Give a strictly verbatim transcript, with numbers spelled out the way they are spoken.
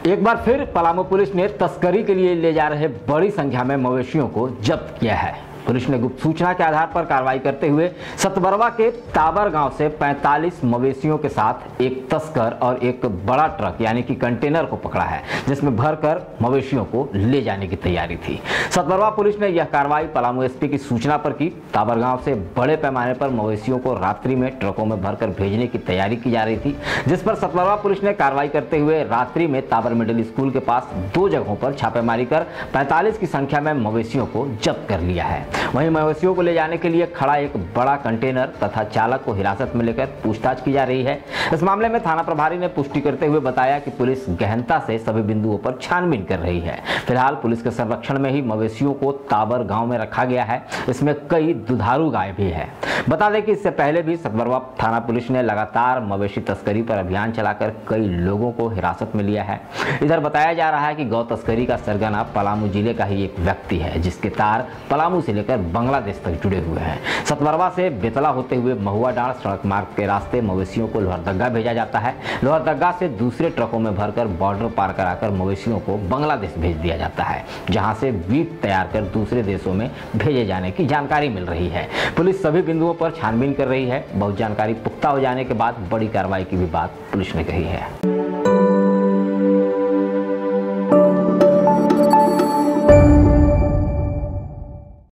एक बार फिर पलामू पुलिस ने तस्करी के लिए ले जा रहे बड़ी संख्या में मवेशियों को जब्त किया है। पुलिस ने गुप्त सूचना के आधार पर कार्रवाई करते हुए सतबरवा के ताबर गांव से पैंतालीस मवेशियों के साथ एक तस्कर और एक बड़ा ट्रक यानी कि कंटेनर को पकड़ा है, जिसमें भरकर मवेशियों को ले जाने की तैयारी थी। सतबरवा पुलिस ने यह कार्रवाई पलामू एसपी की सूचना पर की। ताबर गांव से बड़े पैमाने पर मवेशियों को रात्रि में ट्रकों में भरकर भेजने की तैयारी की जा रही थी, जिस पर सतबरवा पुलिस ने कार्रवाई करते हुए रात्रि में ताबर मिडिल स्कूल के पास दो जगहों पर छापेमारी कर पैंतालीस की संख्या में मवेशियों को जब्त कर लिया है। वहीं मवेशियों को ले जाने के लिए खड़ा एक बड़ा कंटेनर तथा चालक को हिरासत में लेकर पूछताछ की जा रही है। इस मामले में थाना प्रभारी ने पुष्टि करते हुए बताया कि पुलिस गहनता से सभी बिंदुओं पर छानबीन कर रही है। फिलहाल पुलिस के संरक्षण में ही मवेशियों को ताबर गांव में रखा गया है। इसमें कई दुधारू गाय भी है। बता दें कि इससे पहले भी सतबरवा थाना पुलिस ने लगातार मवेशी तस्करी पर अभियान चलाकर कई लोगों को हिरासत में लिया है। इधर बताया जा रहा है कि गौ तस्करी का सरगना पलामू जिले का ही एक व्यक्ति है, जिसके तार पलामू से लेकर बांग्लादेश तक जुड़े हुए हैं। सतबरवा से बेतला होते हुए महुआ डांड सड़क मार्ग के रास्ते मवेशियों को लोहरदगा भेजा जाता है। लोहरदगा से दूसरे ट्रकों में भरकर बॉर्डर पार कराकर मवेशियों को बांग्लादेश भेज दिया जाता है, जहां से वीट तैयार कर दूसरे देशों में भेजे जाने की जानकारी मिल रही है। पुलिस सभी बिंदुओं पर छानबीन कर रही है। बहुत जानकारी पुख्ता हो जाने के बाद बड़ी कार्रवाई की भी बात पुलिस ने कही है।